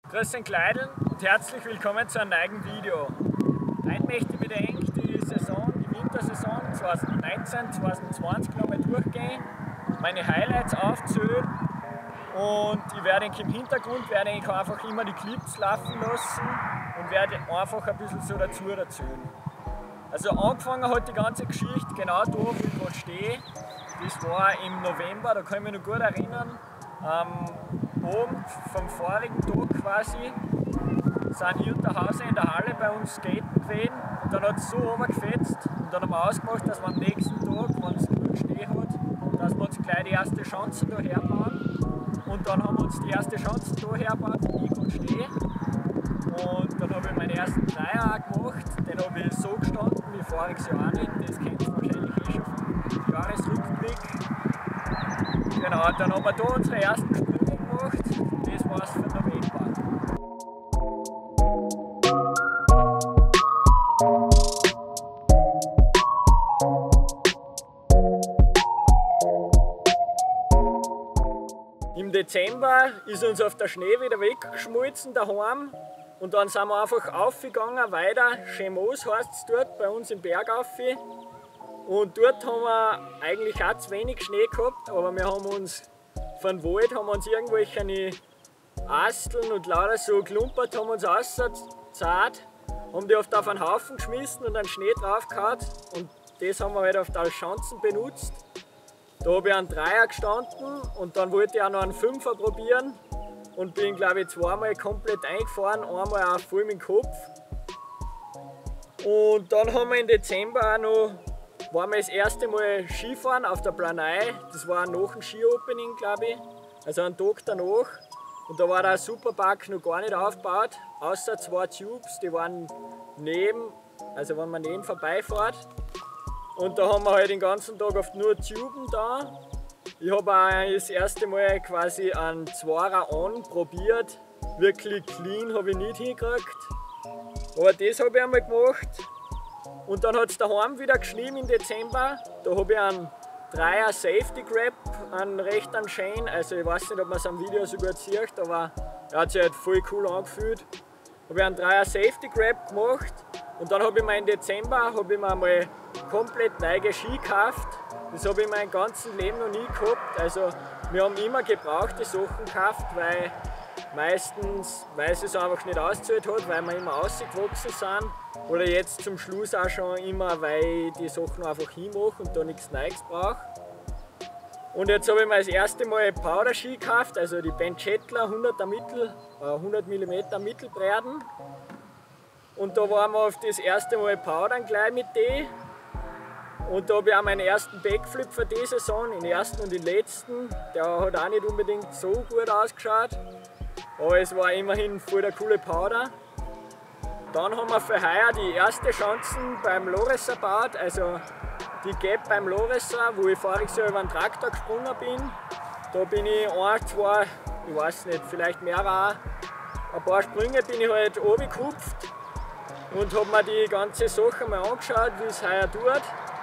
Grüß den Kleidl und herzlich willkommen zu einem neuen Video. Heute möchte ich mit euch die Wintersaison 2019-2020 nochmal durchgehen, meine Highlights aufzählen und ich werde im Hintergrund einfach immer die Clips laufen lassen und werde einfach ein bisschen so dazu erzählen. Also angefangen hat die ganze Geschichte genau da, wo ich gerade stehe. Das war im November, da kann ich mich noch gut erinnern. Am Abend vom vorigen Tag quasi sind hier unter Hause in der Halle bei uns skaten gewesen und dann hat es so runtergefetzt und dann haben wir ausgemacht, dass wir am nächsten Tag, wenn es genug Schnee hat, dass wir uns gleich die erste Schanze da herbauen und dann haben wir uns die erste Schanze da hergebaut, wo ich gerade stehe und dann habe ich meinen ersten Dreier auch gemacht, den habe ich so gestanden wie voriges Jahr auch nicht, das kennt ihr wahrscheinlich eh schon vom Jahresrückblick. Genau, dann haben wir da unsere ersten Sprünge gemacht, das war es für November. Im Dezember ist uns auf der Schnee wieder weggeschmolzen daheim und dann sind wir einfach aufgegangen, weiter, Chemos heißt es dort, bei uns im Berg auf. Und dort haben wir eigentlich auch zu wenig Schnee gehabt, aber wir haben uns von Wald irgendwelche Asteln und lauter so klumpert, haben uns rausgezahlt, haben die oft auf einen Haufen geschmissen und einen Schnee draufgehauen und das haben wir halt auf die Schanzen benutzt. Da habe ich einen Dreier gestanden und dann wollte ich auch noch einen Fünfer probieren und bin glaube ich zweimal komplett eingefahren, einmal auch voll mit dem Kopf. Und dann haben wir im Dezember auch noch waren wir das erste Mal Skifahren auf der Planei, das war nach dem Ski-Opening, glaube ich, also einen Tag danach. Und da war der Superpark noch gar nicht aufgebaut, außer zwei Tubes, die waren neben, also wenn man neben vorbeifährt. Und da haben wir halt den ganzen Tag oft nur Tuben da. Ich habe auch das erste Mal quasi einen Zweier an probiert, wirklich clean habe ich nicht hingekriegt, aber das habe ich einmal gemacht. Und dann hat es daheim wieder geschnien im Dezember. Da habe ich einen Dreier Safety Grab, einen recht schönen. Also ich weiß nicht, ob man es am Video so gut sieht, aber er hat sich halt voll cool angefühlt. Habe ich einen Dreier Safety Grab gemacht und dann habe ich mir im Dezember einmal komplett neue Ski gekauft. Das habe ich mein ganzes Leben noch nie gehabt. Also wir haben immer gebrauchte Sachen gekauft, weil meistens, weil es einfach nicht ausgezahlt hat, weil wir immer rausgewachsen sind. Oder jetzt zum Schluss auch schon immer, weil ich die Sachen einfach hinmache und da nichts Neues brauche. Und jetzt habe ich mir das erste Mal Powder-Ski gekauft, also die Ben Chetler 100 mm Mittelbreiten. Und da waren wir auf das erste Mal Powdern gleich mit denen. Und da habe ich auch meinen ersten Backflip für die Saison, den ersten und den letzten. Der hat auch nicht unbedingt so gut ausgeschaut, aber es war immerhin voll der coole Powder. Dann haben wir für heuer die erste Schanzen beim Loresser gebaut, also die Gap beim Loresser, wo ich voriges Jahr über den Traktor gesprungen bin. Da bin ich ein, zwei, ich weiß nicht, vielleicht mehr auch, ein paar Sprünge bin ich halt runtergehupft und habe mir die ganze Sache mal angeschaut, wie es heuer tut.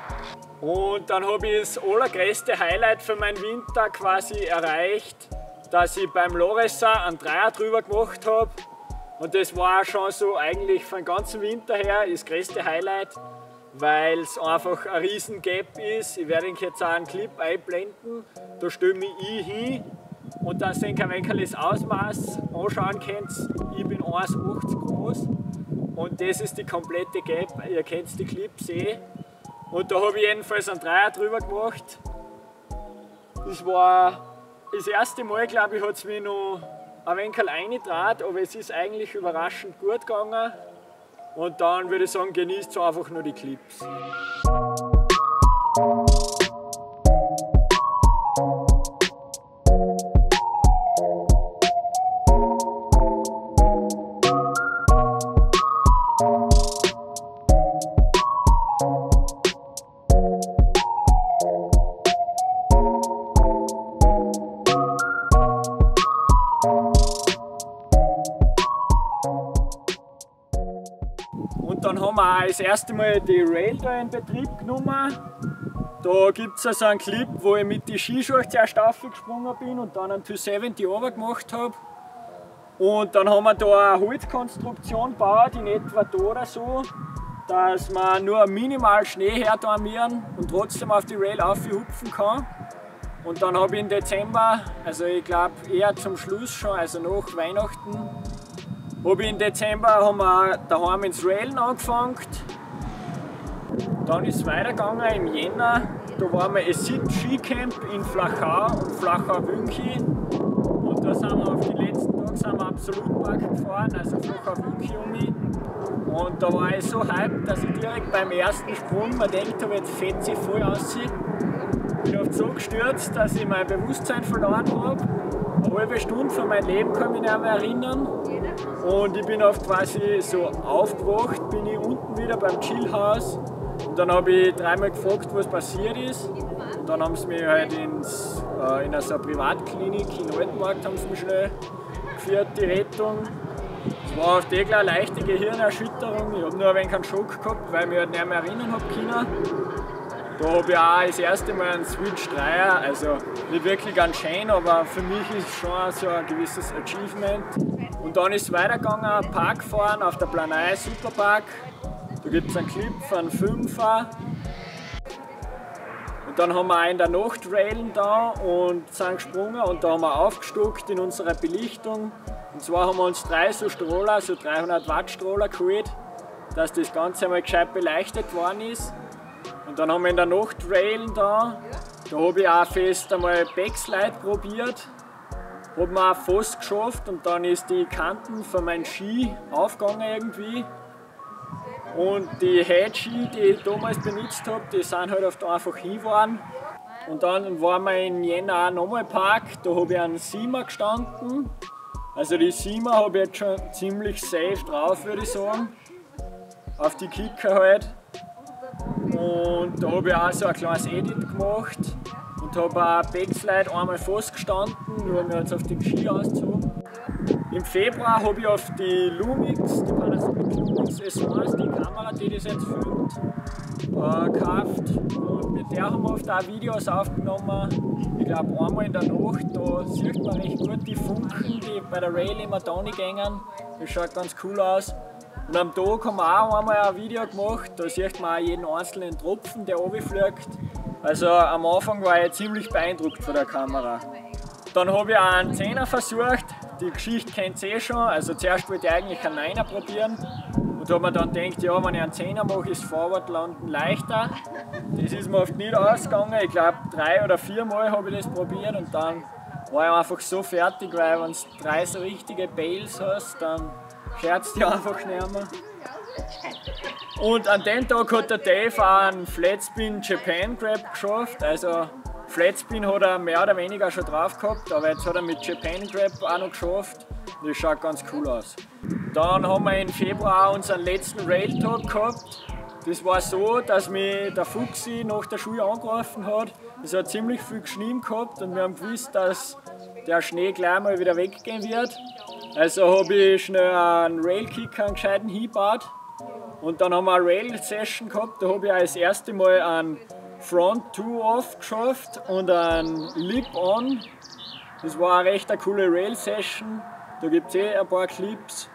Und dann habe ich das allergrößte Highlight für meinen Winter quasi erreicht, dass ich beim Loresser einen Dreier drüber gemacht habe. Und das war schon so eigentlich von ganzen Winter her das größte Highlight, weil es einfach ein riesen Gap ist. Ich werde euch jetzt auch einen Clip einblenden, da stelle mich ich hin und dass ihr ein wenig das Ausmaß anschauen könnt. Ich bin 1,80 groß und das ist die komplette Gap, ihr kennt die Clips eh. Und da habe ich jedenfalls einen Dreier drüber gemacht. Das war das erste Mal, glaube ich, hat es mich noch ein wenig reingetraut, aber es ist eigentlich überraschend gut gegangen. Und dann würde ich sagen, genießt einfach nur die Clips. Und dann haben wir auch das erste Mal die Rail da in Betrieb genommen. Da gibt es also einen Clip, wo ich mit den Skischuhen zuerst aufgesprungen bin und dann einen 270 runter gemacht habe. Und dann haben wir da eine Holzkonstruktion gebaut, in etwa da oder so, dass man nur minimal Schnee herarmieren und trotzdem auf die Rail aufhupfen kann. Und dann habe ich im Dezember, also ich glaube eher zum Schluss schon, also nach Weihnachten, habe ich im Dezember haben wir daheim ins Railen angefangen. Dann ist es weitergegangen im Jänner. Da waren wir Skicamp in Flachau und Flachau-Wünchi. Und da sind wir auf die letzten Tage sind wir Absolutpark gefahren, also Flachau-Wünchi um mich. Und da war ich so hyped, dass ich direkt beim ersten Sprung mir gedacht habe, jetzt fetzt sie voll aus. Ich bin oft so gestürzt, dass ich mein Bewusstsein verloren habe. Eine halbe Stunde von meinem Leben kann ich mich nicht mehr erinnern. Und ich bin oft quasi so aufgewacht, bin ich unten wieder beim Chillhaus. Und dann habe ich dreimal gefragt, was passiert ist. Und dann haben sie mich halt in so eine Privatklinik in Altenmarkt haben sie mich schnell geführt, die Rettung. Es war oft eine leichte Gehirnerschütterung. Ich habe nur ein wenig einen Schock gehabt, weil ich mich halt nicht mehr erinnern habe können. Da habe ich auch das erste Mal einen Switch 3er, also nicht wirklich ganz schön, aber für mich ist es schon so ein gewisses Achievement. Und dann ist es weitergegangen, Park fahren auf der Planei Superpark. Da gibt es einen Clip von 5er. Und dann haben wir auch in der Nacht Railen da und sind gesprungen und da haben wir aufgestockt in unserer Belichtung. Und zwar haben wir uns 3 so Strohler, so 300 Watt Strohler geholt, dass das Ganze einmal gescheit beleuchtet worden ist. Und dann haben wir in der Nacht Railen da. Da habe ich auch fest einmal Backslide probiert. Habe mir auch fast geschafft und dann ist die Kanten von meinem Ski aufgegangen irgendwie. Und die Headski, die ich damals benutzt habe, die sind halt oft einfach hingefahren. Und dann waren wir in Jänner auch nochmal Park, da habe ich einen Siemer gestanden. Also die Siemer habe ich jetzt schon ziemlich safe drauf, würde ich sagen. Auf die Kicker halt. Und da habe ich auch so ein kleines Edit gemacht und habe auch Backslide einmal fast gestanden, nur mir jetzt auf den Ski ausgezogen. Im Februar habe ich auf die Lumix, die Panasonic Lumix S1, die Kamera, die das jetzt filmt, gekauft. Und mit der haben wir oft auch Videos aufgenommen. Ich glaube einmal in der Nacht, da sieht man recht gut die Funken, die bei der Rail immer da nicht gehen. Das schaut ganz cool aus. Und am Tag haben wir auch einmal ein Video gemacht, da sieht man auch jeden einzelnen Tropfen, der runterfliegt. Also am Anfang war ich ziemlich beeindruckt von der Kamera. Dann habe ich auch einen 10er versucht, die Geschichte kennt ihr eh schon, also zuerst wollte ich eigentlich einen 9er probieren. Und da habe mir dann gedacht, ja, wenn ich einen 10er mache, ist Forward-Landen leichter. Das ist mir oft nicht ausgegangen, ich glaube 3 oder 4 Mal habe ich das probiert und dann war ich einfach so fertig, weil wenn du 3 so richtige Bails hast, dann scherzt die einfach nicht mehr. Und an dem Tag hat der Dave auch einen Flatspin Japan Grab geschafft. Also Flatspin hat er mehr oder weniger schon drauf gehabt, aber jetzt hat er mit Japan Grab auch noch geschafft. Das schaut ganz cool aus. Dann haben wir im Februar unseren letzten Rail-Tag gehabt. Das war so, dass mich der Fuchsi nach der Schule angerufen hat. Es hat ziemlich viel geschnien gehabt und wir haben gewusst, dass der Schnee gleich mal wieder weggehen wird. Also habe ich schnell einen Rail-Kicker, einen gescheiten hingebaut. Und dann haben wir eine Rail-Session gehabt, da habe ich auch das erste Mal einen Front-2-Off geschafft und einen Lip-On. Das war eine recht coole Rail-Session, da gibt es eh ein paar Clips.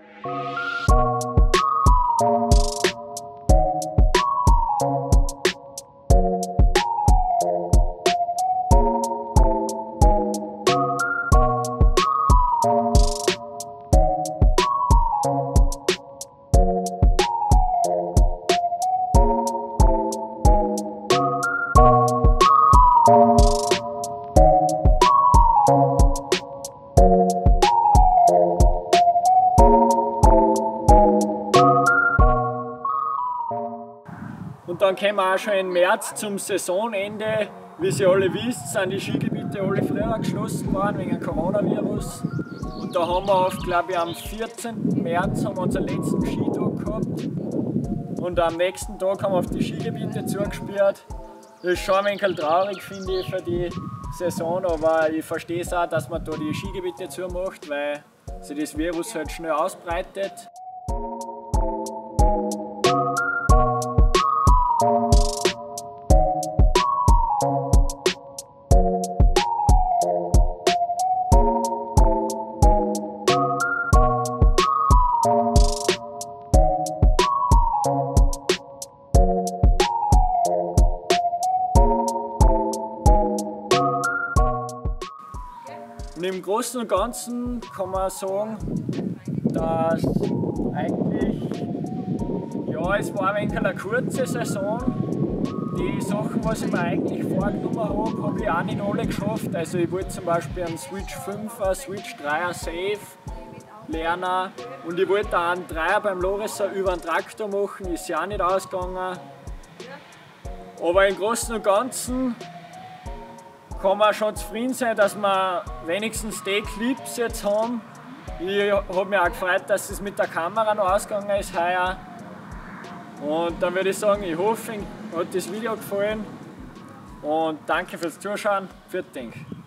Und dann kommen wir auch schon im März zum Saisonende. Wie ihr alle wisst, sind die Skigebiete alle früher geschlossen worden wegen dem Coronavirus. Und da haben wir oft, glaube ich, am 14. März haben wir unseren letzten Skitag gehabt. Und am nächsten Tag haben wir auf die Skigebiete zugesperrt. Das ist schon ein wenig traurig, finde ich, für die Saison, aber ich verstehe es auch, dass man da die Skigebiete zumacht, weil sich das Virus halt schnell ausbreitet. im Großen und Ganzen kann man sagen, dass eigentlich, ja, es war ein wenig eine kurze Saison. Die Sachen, was ich mir eigentlich vorgenommen habe ich auch nicht alle geschafft. Also ich wollte zum Beispiel einen Switch 5er, Switch 3er Safe lernen und ich wollte auch einen 3er beim Lorisser über einen Traktor machen, ist ja auch nicht ausgegangen. Aber im Großen und Ganzen kann man schon zufrieden sein, dass wir wenigstens die Clips jetzt haben. Ich habe mich auch gefreut, dass es mit der Kamera noch ausgegangen ist heuer. Und dann würde ich sagen, ich hoffe, Ihnen hat das Video gefallen und danke fürs Zuschauen. Vielen Dank.